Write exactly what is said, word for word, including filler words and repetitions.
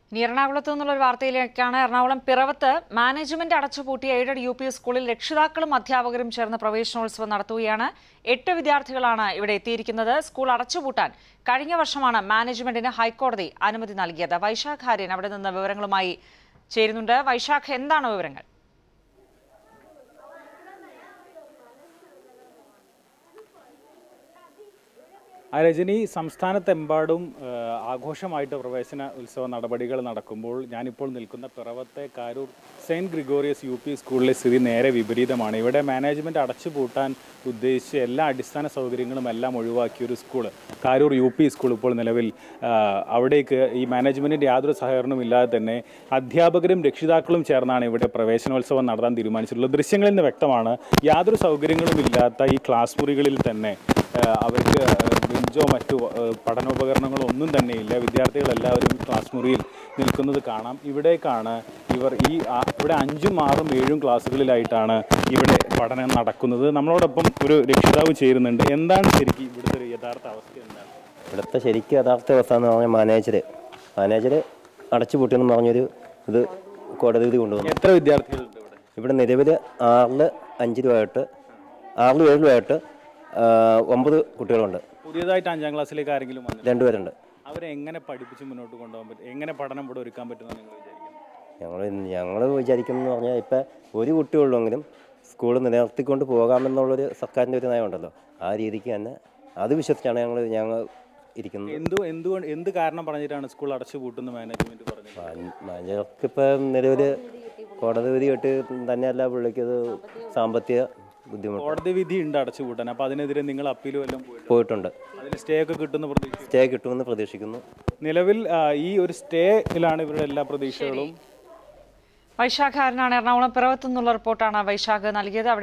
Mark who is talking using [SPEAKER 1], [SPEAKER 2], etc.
[SPEAKER 1] ഇനി എറണാകുളത്തു നിന്നുള്ള ഒരു വാർത്തയിലേക്കാണ്. എറണാകുളം പിറവത്ത് മാനേജ്മെന്റ് അടച്ചുപൂട്ടിയ എയ്ഡഡ് യു പി സ്കൂളിൽ രക്ഷിതാക്കളും അധ്യാപകരും ചേർന്ന് പ്രവേശനോത്സവം നടത്തുകയാണ്. എട്ട് വിദ്യാർത്ഥികളാണ് ഇവിടെ എത്തിയിരിക്കുന്നത്. സ്കൂൾ അടച്ചുപൂട്ടാൻ കഴിഞ്ഞ വർഷമാണ് മാനേജ്മെന്റിന് ഹൈക്കോടതി അനുമതി നൽകിയത്. വൈശാഖ് ആര്യൻ അവിടെ നിന്ന് വിവരങ്ങളുമായി ചേരുന്നുണ്ട്. വൈശാഖ്, എന്താണ് വിവരങ്ങൾ?
[SPEAKER 2] രജനി, സംസ്ഥാനത്തെമ്പാടും ആഘോഷമായിട്ട് പ്രവേശന ഉത്സവ നടപടികൾ നടക്കുമ്പോൾ ഞാനിപ്പോൾ നിൽക്കുന്ന പിറവത്തെ Karoor saint Gregorios U P സ്കൂളിലെ സ്ഥിതി നേരെ വിപരീതമാണ്. ഇവിടെ മാനേജ്മെൻറ്റ് അടച്ചുപൂട്ടാൻ ഉദ്ദേശിച്ച എല്ലാ അടിസ്ഥാന സൗകര്യങ്ങളും എല്ലാം ഒഴിവാക്കിയൊരു school, Karoor U P school, ഇപ്പോൾ നിലവിൽ അവിടേക്ക് ഈ മാനേജ്മെൻറ്റിൻ്റെ യാതൊരു സഹകരണവും ഇല്ലാതെ തന്നെ അധ്യാപകരും രക്ഷിതാക്കളും ചേർന്നാണ് ഇവിടെ പ്രവേശനോത്സവം നടത്താൻ തീരുമാനിച്ചിട്ടുള്ളത്. ദൃശ്യങ്ങളിൽ നിന്ന് വ്യക്തമാണ്, യാതൊരു സൗകര്യങ്ങളും ഇല്ലാത്ത ഈ ക്ലാസ് മുറികളിൽ തന്നെ അവർക്ക് ബെഞ്ചോ മറ്റു പഠനോപകരണങ്ങളോ ഒന്നും തന്നെയില്ല. വിദ്യാർത്ഥികളെല്ലാവരും ക്ലാസ് മുറിയിൽ നിൽക്കുന്നത് കാണാം. ഇവിടേക്കാണ് ഇവർ ഈ ഇവിടെ അഞ്ചും ആറും ഏഴും ക്ലാസ്സുകളിലായിട്ടാണ് ഇവിടെ പഠനം നടക്കുന്നത്. നമ്മളോടൊപ്പം ഒരു രക്ഷിതാവ് ചേരുന്നുണ്ട്. എന്താണ് ശരിക്കും ഇവിടുത്തെ ഒരു യഥാർത്ഥ അവസ്ഥ? എന്താണ്
[SPEAKER 3] ഇവിടുത്തെ ശരിക്കും യഥാർത്ഥ അവസ്ഥ എന്ന് പറഞ്ഞാൽ മാനേജർ മാനേജർ അടച്ചുപൂട്ടിയെന്ന് പറഞ്ഞൊരു ഇത് കോടതി വിധി കൊണ്ടുവന്നു.
[SPEAKER 2] എത്ര വിദ്യാർത്ഥികളുണ്ട് ഇവിടെ?
[SPEAKER 3] ഇവിടെ നിലവിൽ ആറിൽ അഞ്ച് രൂപയായിട്ട് ആറിലും ഏഴ് രൂപയായിട്ട് ഒമ്പത് കുട്ടികളുണ്ട്.
[SPEAKER 2] പുതിയതായിട്ട് അഞ്ചാം ക്ലാസ്സിലേക്ക് ആരെങ്കിലും വന്നു?
[SPEAKER 3] രണ്ടുപേരുണ്ട്.
[SPEAKER 2] അവരെ എങ്ങനെ പഠിപ്പിച്ച് മുന്നോട്ട് കൊണ്ടുപോകാൻ പറ്റും? എങ്ങനെ പഠനം ഇവിടെ ഒരുക്കാൻ പറ്റുമെന്ന് നിങ്ങൾ വിചാരിക്കുന്നു?
[SPEAKER 3] ഞങ്ങൾ ഞങ്ങൾ വിചാരിക്കുന്നതെന്ന് പറഞ്ഞാൽ ഇപ്പം ഒരു കുട്ടിയുള്ളെങ്കിലും സ്കൂൾ നിലനിർത്തിക്കൊണ്ട് പോകാമെന്നുള്ളൊരു സർക്കാരിൻ്റെ ഒരു നയമുണ്ടല്ലോ, ആ രീതിക്ക് തന്നെ അത് വിശ്വസിച്ചാണ് ഞങ്ങൾ ഞങ്ങൾ ഇരിക്കുന്നത്.
[SPEAKER 2] എന്ത് എന്തുകൊണ്ട് എന്ത് കാരണം പറഞ്ഞിട്ടാണ് സ്കൂൾ അടച്ചു പൂട്ടുന്ന മാനേജ്മെന്റ് പറഞ്ഞത്?
[SPEAKER 3] മാനേജർക്ക് ഇപ്പം നിലവിൽ കോടതി വിധി കേട്ട് തന്നെയല്ല പുള്ളിക്കത് സാമ്പത്തിക ബുദ്ധിമുട്ട്.
[SPEAKER 2] കോടതി വിധി ഉണ്ട് അടച്ചു പൂട്ടാൻ. അപ്പോൾ അതിനെതിരെ നിങ്ങൾ അപ്പീലും എല്ലാം
[SPEAKER 3] പോയിട്ടുണ്ട്.
[SPEAKER 2] അതിൽ സ്റ്റേ ഒക്കെ കിട്ടുന്ന പ്രതീക്ഷ
[SPEAKER 3] സ്റ്റേ കിട്ടുമെന്ന് പ്രതീക്ഷിക്കുന്നു.
[SPEAKER 2] നിലവിൽ ഈ ഒരു സ്റ്റേയിലാണ് ഇവരുടെ എല്ലാ പ്രതീക്ഷകളും.
[SPEAKER 1] വൈശാഖ് ആര്യനാണ് എറണാകുളം പിറവത്തു നിന്നുള്ള റിപ്പോർട്ടാണ് വൈശാഖ് നൽകിയത്.